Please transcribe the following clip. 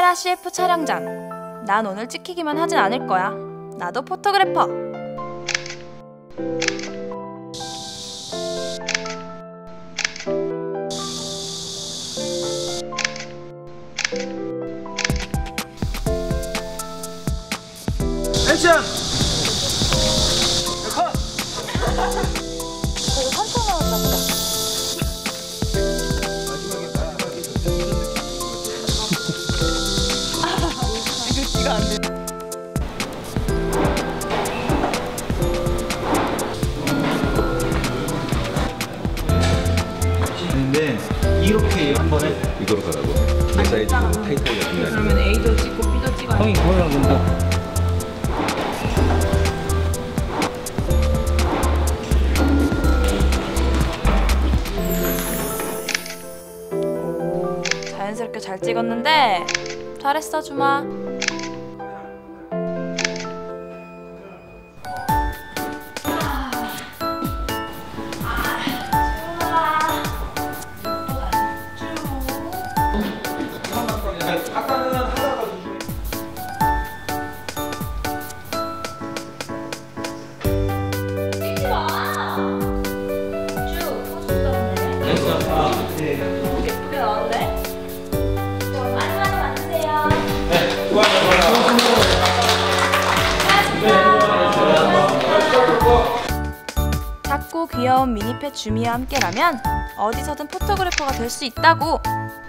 카메라 CF 촬영장. 난 오늘 찍히기만 하진 않을 거야. 나도 포토그래퍼. 액션! 컷! 저거 3,000원 나온다. 글씨가 안 돼. 근데 이렇게 한 번에 이거로 가라고. 내 사이즈 타이트하게 하면 그러면 A도 찍고 B도 찍어야 돼. 형이 그걸로 본다. 자연스럽게 잘 찍었는데 잘했어 주마. 아까는 하다가 찍지 마. 쭉 퍼준다는데. 예쁘게 나왔네. 많이 만드세요. 작고 귀여운 미니펫 주미와 함께라면 어디서든 포토그래퍼가 될 수 있다고.